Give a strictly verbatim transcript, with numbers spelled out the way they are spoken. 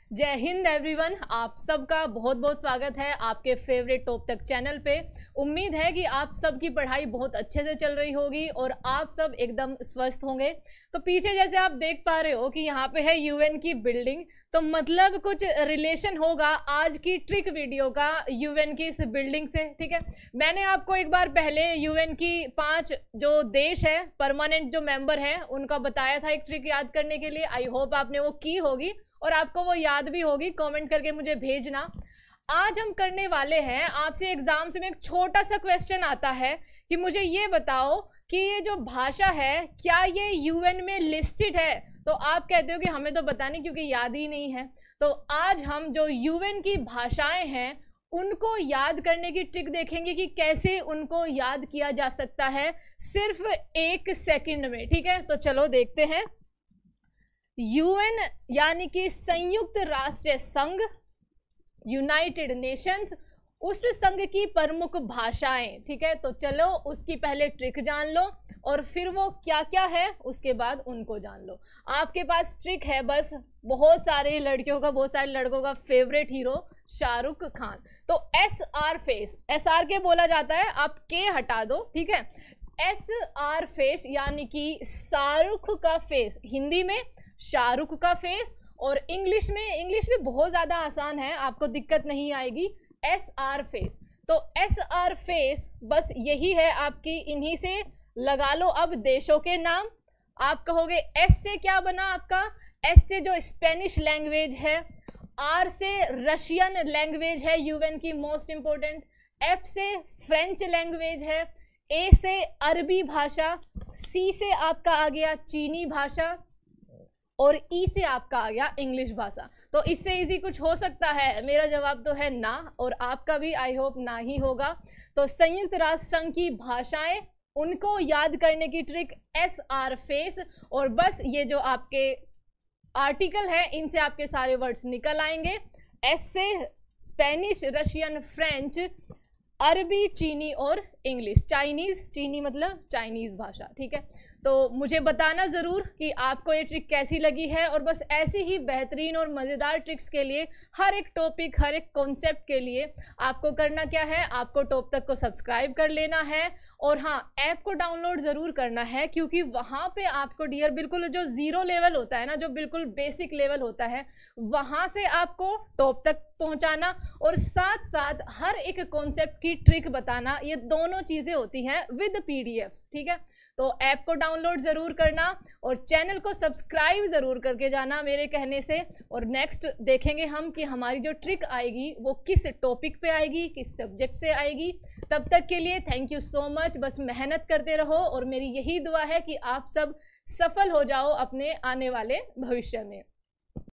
जय हिंद एवरीवन, आप सबका बहुत बहुत स्वागत है आपके फेवरेट टॉप तक चैनल पे। उम्मीद है कि आप सबकी पढ़ाई बहुत अच्छे से चल रही होगी और आप सब एकदम स्वस्थ होंगे। तो पीछे जैसे आप देख पा रहे हो कि यहाँ पे है यूएन की बिल्डिंग, तो मतलब कुछ रिलेशन होगा आज की ट्रिक वीडियो का यूएन की इस बिल्डिंग से। ठीक है, मैंने आपको एक बार पहले यूएन की पांच जो देश है परमानेंट जो मेंबर है उनका बताया था एक ट्रिक याद करने के लिए। आई होप आपने वो की होगी और आपको वो याद भी होगी, कमेंट करके मुझे भेजना। आज हम करने वाले हैं आपसे एग्जाम्स में एक छोटा सा क्वेश्चन आता है कि मुझे ये बताओ कि ये जो भाषा है क्या ये यूएन में लिस्टेड है। तो आप कहते हो कि हमें तो पता नहीं क्योंकि याद ही नहीं है। तो आज हम जो यूएन की भाषाएं हैं उनको याद करने की ट्रिक देखेंगे कि कैसे उनको याद किया जा सकता है सिर्फ एक सेकंड में। ठीक है, तो चलो देखते हैं। यूएन यानी कि संयुक्त राष्ट्र संघ, यूनाइटेड नेशंस, उस संघ की प्रमुख भाषाएं। ठीक है, तो चलो उसकी पहले ट्रिक जान लो और फिर वो क्या क्या है उसके बाद उनको जान लो। आपके पास ट्रिक है बस, बहुत सारे लड़कियों का, बहुत सारे लड़कों का फेवरेट हीरो शाहरुख खान। तो S R face, S R K बोला जाता है, आप के हटा दो। ठीक है, एस आर फेस यानी कि शाहरुख का फेस, हिंदी में शाहरुख का फेस, और इंग्लिश में, इंग्लिश में बहुत ज़्यादा आसान है, आपको दिक्कत नहीं आएगी, एस आर फेस। तो एस आर फेस बस यही है आपकी, इन्हीं से लगा लो अब देशों के नाम। आप कहोगे एस से क्या बना आपका, एस से जो स्पेनिश लैंग्वेज है, आर से रशियन लैंग्वेज है यूएन की मोस्ट इंपॉर्टेंट, एफ से फ्रेंच लैंग्वेज है, ए से अरबी भाषा, सी से आपका आ गया चीनी भाषा, और ई से आपका आ गया इंग्लिश भाषा। तो इससे इजी कुछ हो सकता है? मेरा जवाब तो है ना, और आपका भी आई होप ना ही होगा। तो संयुक्त राष्ट्र संघ की भाषाएं, उनको याद करने की ट्रिक एस आर फेस, और बस ये जो आपके आर्टिकल है इनसे आपके सारे वर्ड्स निकल आएंगे। एस से स्पेनिश, रशियन, फ्रेंच, अरबी, चीनी और इंग्लिश। चाइनीज, चीनी मतलब चाइनीज भाषा। ठीक है, तो मुझे बताना ज़रूर कि आपको ये ट्रिक कैसी लगी है। और बस ऐसी ही बेहतरीन और मज़ेदार ट्रिक्स के लिए, हर एक टॉपिक, हर एक कॉन्सेप्ट के लिए आपको करना क्या है, आपको टॉप तक को सब्सक्राइब कर लेना है। और हाँ, ऐप को डाउनलोड ज़रूर करना है, क्योंकि वहाँ पे आपको डियर बिल्कुल जो ज़ीरो लेवल होता है ना, जो बिल्कुल बेसिक लेवल होता है, वहाँ से आपको टॉप तक पहुँचाना और साथ साथ हर एक कॉन्सेप्ट की ट्रिक बताना, ये दोनों चीज़ें होती हैं विद पी डी एफ्स। ठीक है, तो ऐप को डाउनलोड ज़रूर करना और चैनल को सब्सक्राइब ज़रूर करके जाना मेरे कहने से। और नेक्स्ट देखेंगे हम कि हमारी जो ट्रिक आएगी वो किस टॉपिक पे आएगी, किस सब्जेक्ट से आएगी। तब तक के लिए थैंक यू सो मच। बस मेहनत करते रहो और मेरी यही दुआ है कि आप सब सफल हो जाओ अपने आने वाले भविष्य में।